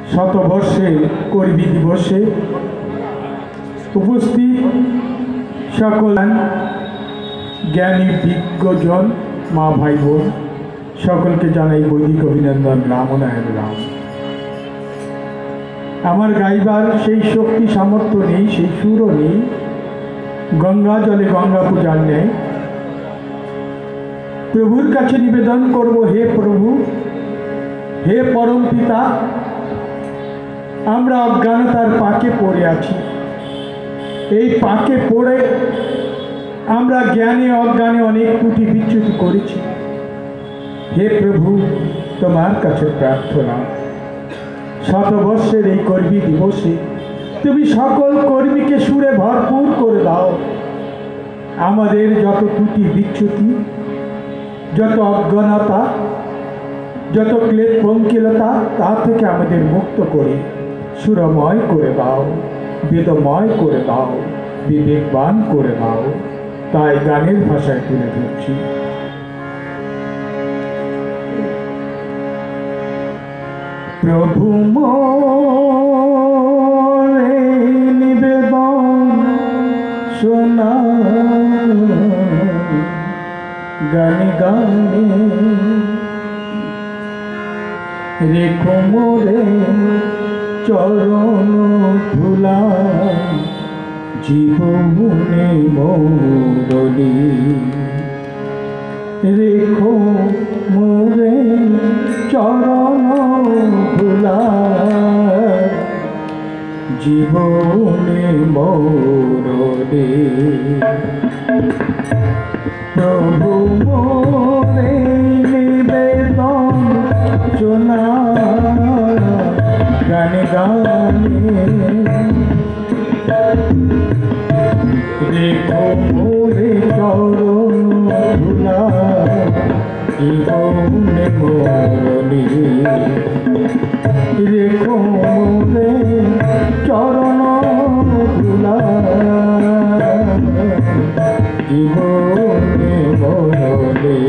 শতবর্ষে কর্মী দিবসে উপস্থিত সকল জ্ঞানী বিজ্ঞজন মা ভাই বোন সকলকে জানাই বৈদিক অভিনন্দন। রাম নারায়ণ রাম। আমার গাইবার সেই শক্তি সামর্থ্য নেই, সেই সুরও নেই, গঙ্গা জলে গঙ্গা পূজার নেই। প্রভুর কাছে নিবেদন করব, হে প্রভু, হে পরম পিতা, আমরা অজ্ঞানতার পাকে পড়ে আছি। এই পাকে পড়ে আমরা জ্ঞানে অজ্ঞানে অনেক ত্রুটি বিচ্যুতি করেছি। হে প্রভু, তোমার কাছে প্রার্থনা, শতবর্ষের এই কর্মী দিবসে তুমি সকল কর্মীকে সুরে ভরপুর করে দাও। আমাদের যত ত্রুটি বিচ্যুতি, যত অজ্ঞানতা, যত ক্লেশ পঙ্কিলতা, তা থেকে আমাদের মুক্ত করে সুরময় করে দাও, বেদময় করে দাও, বিবেকবান করে দাও। তাই গানের ভাষায় তুলে ধরছি। প্রভু মোরে নিবেদন শোনা, গানে গানে রেখো মোরে চরণ ধুলা, জীবনে মোরলি রেখো মোরে চরণ ধুলা, জীবনে মোরলি। প্রভু মোরে নিবেদন শোনা, গানে গানে রেখো মোরে চরণ ধুলা, জীবনে মোরলি রেখো মোরে চরণ ধুলা, জীবনে মোরলি।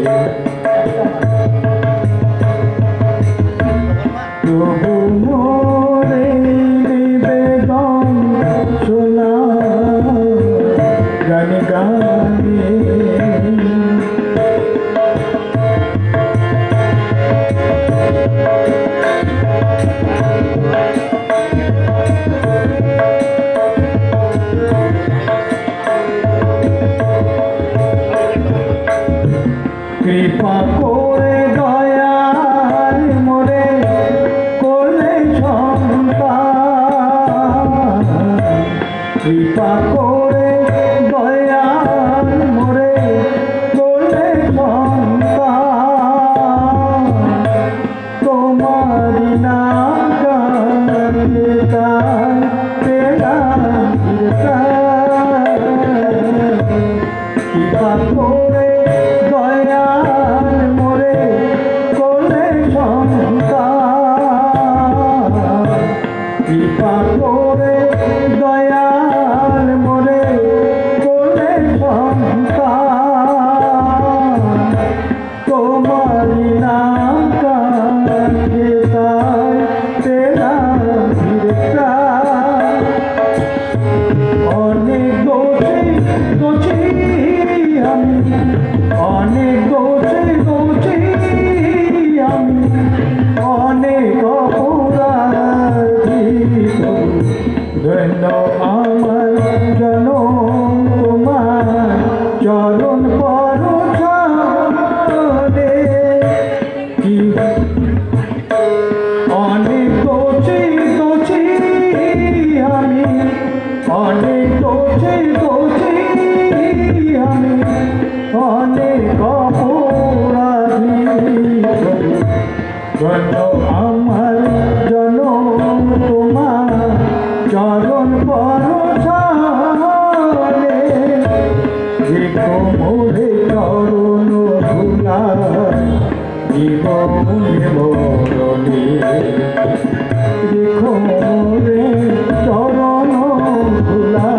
প্রভু মোরে নিবেদন শোনা, গানে গানে কৃপা করে দয়াল মোরে কোলে সন্তান, কৃপা করে দয়াল মোরে কোলে সন্তান, তোমারি নাম গানে গান পেলাম কীর্তন। কৃপা করে দয়াল মোরে কোলে সন্তান, কৃপা করে দয়াল মোরে কোলে সন্তান, তোমারি নাম কানে তাই পেলাম কীর্তন। অনেক দোষী দোষী আমি, অনেক দোষী দোষী আমি, অনেক অপরাধী। ধন্য আমার জনম তোমার চরণ পরশানে। অনেক দোষী দোষী আমি, অনেক দোষী দোষী আমি, অনেক অপরাধী। ধন্য আমার জনম তোমার চরণ পরশানে। রেখো মোরে চরণ ধুলা, জীবনে মোরলি রেখো মোরে চরণ ধুলা,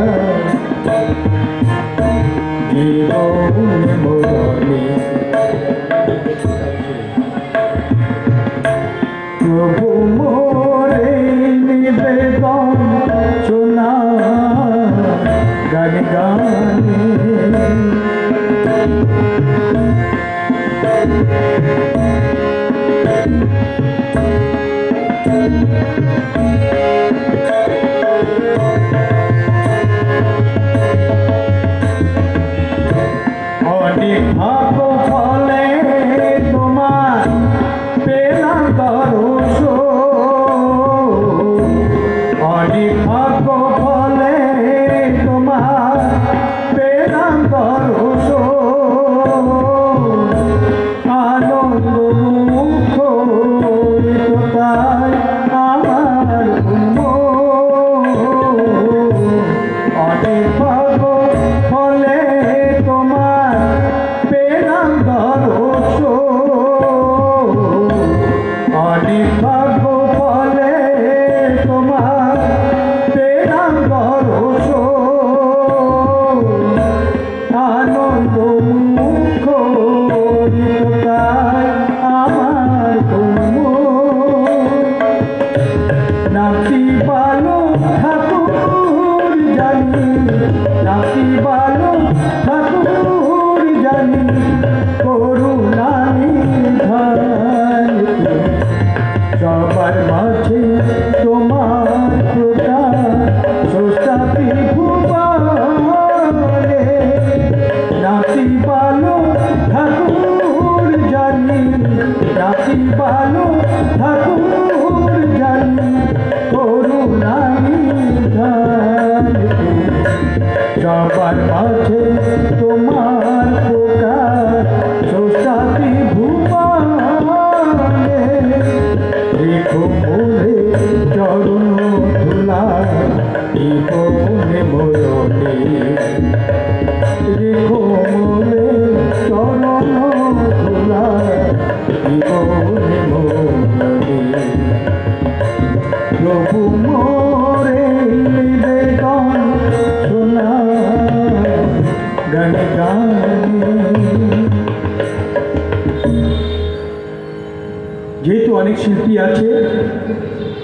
জীবনে মোরলি। প্রভু মোরে নিবেদন শোনা গানে গানে অনেক ভাগ্য ফলে তোমার পেলাম দরস অনেক ভাগ্য ফলে তোমার পেলাম দরস আনন্দ মুখ কোথায় আমার অনেক ভাগ্য ফলে তোমার পেলাম দরস অনেক ভাগ্য ফলে তোমার পেলাম দরস আনন্দ মুখ কোথায় আমার নাতি বালো ঠাকুর জানি নাতি বালো ঠাকুর জানি করুণানি ধান সবার মাঝে তোমার স্রষ্টাপি ভুবনে নাতি বালো ঠাকুর জানি নাতি বালো ঠাকুর জানি করুণানি ধান সবার মাঝে তোমার প্রকাশ স্রষ্টাপি ভুবনে রেখো মোরে চরণ ধুলা মনে মরণে রেখো মোরে চরণ ধুলা মনে মরণে প্রভু মোরে নিবেদন শোনা গানে গানে যেহেতু অনেক শিল্পী আছে